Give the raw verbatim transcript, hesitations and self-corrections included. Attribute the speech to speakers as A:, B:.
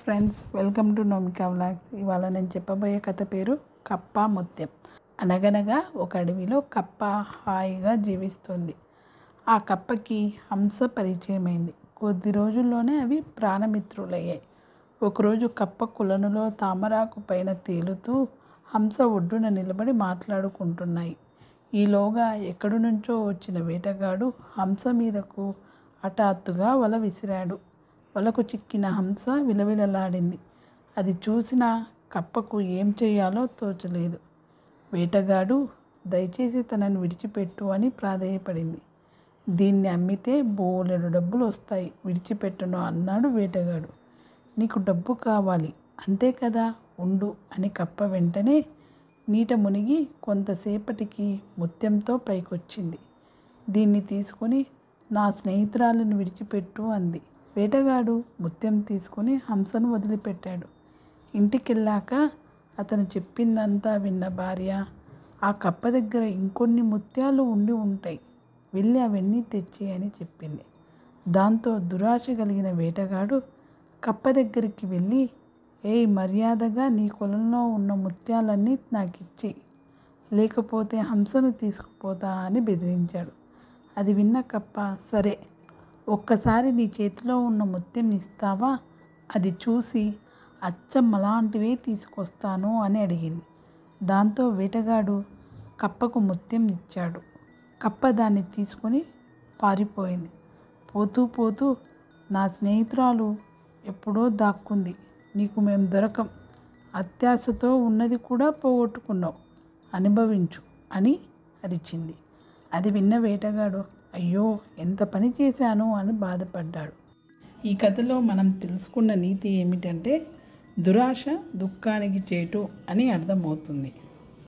A: Friends, welcome to Nomika vlogs. ఇవాళ నేను చెప్పబోయే కథ పేరు కప్ప ముత్యం. అనగనగా ఒక అడవిలో కప్ప హాయిగా జీవిస్తుంది. ఆ కప్పకి హంస పరిచయమైంది. కొద్ది రోజుల్లోనే అవి ప్రాణమిత్రులయ్యాయి. ఒకరోజు కప్ప కొలనులో తామరాకు పైన తేలుతూ హంస ఒడ్డున నిలబడి మాట్లాడుకుంటున్నాయి. ఈలోగా ఎక్కడి నుంచో వచ్చిన వేటగాడు హంస మీదకు హఠాత్తుగా వల విసిరాడు. వలకు చిక్కిన హంస విలవిలలాడింది. అది చూసిన కప్పకు ఏం చేయాలో తోచలేదు. వేటగాడు దయచేసి తనను విడిచిపెట్టు అని ప్రాధేయపడింది. దీన్ని అమ్మితే బోలెడు డబ్బులు వస్తాయి, విడిచిపెట్టను అన్నాడు వేటగాడు. నీకు డబ్బు కావాలి అంతే కదా, ఉండు అని కప్ప వెంటనే నీట మునిగి కొంతసేపటికి ముత్యంతో పైకొచ్చింది. దీన్ని తీసుకొని నా స్నేహితురాలను విడిచిపెట్టు అంది. వేటగాడు ముత్యం తీసుకొని హంసను వదిలిపెట్టాడు. ఇంటికెళ్ళాక అతను చెప్పిందంతా విన్న భార్య, ఆ కప్ప దగ్గర ఇంకొన్ని ముత్యాలు ఉండి ఉంటాయి, వెళ్ళి అవన్నీ తెచ్చి అని చెప్పింది. దాంతో దురాశ కలిగిన వేటగాడు కప్ప దగ్గరికి వెళ్ళి, ఏయ్ మర్యాదగా నీ కొలంలో ఉన్న ముత్యాలన్నీ నాకు ఇచ్చి, లేకపోతే హంసను తీసుకుపోతా అని బెదిరించాడు. అది విన్న కప్ప, సరే ఒక్కసారి నీ చేతిలో ఉన్న ముత్యం ఇస్తావా, అది చూసి అచ్చం అలాంటివే తీసుకొస్తాను అని అడిగింది. దాంతో వేటగాడు కప్పకు ముత్యం ఇచ్చాడు. కప్ప దాన్ని తీసుకొని పారిపోయింది. పోతూ పోతూ, నా స్నేహితురాలు ఎప్పుడో దాక్కుంది, నీకు మేము దొరకం, అత్యాశతో ఉన్నది కూడా పోగొట్టుకున్నావు, అనుభవించు అని అరిచింది. అది విన్న వేటగాడు, అయ్యో ఎంత పని చేశాను అని బాధపడ్డాడు. ఈ కథలో మనం తెలుసుకున్న నీతి ఏమిటంటే, దురాశ దుఃఖానికి చేటు అని అర్థమవుతుంది.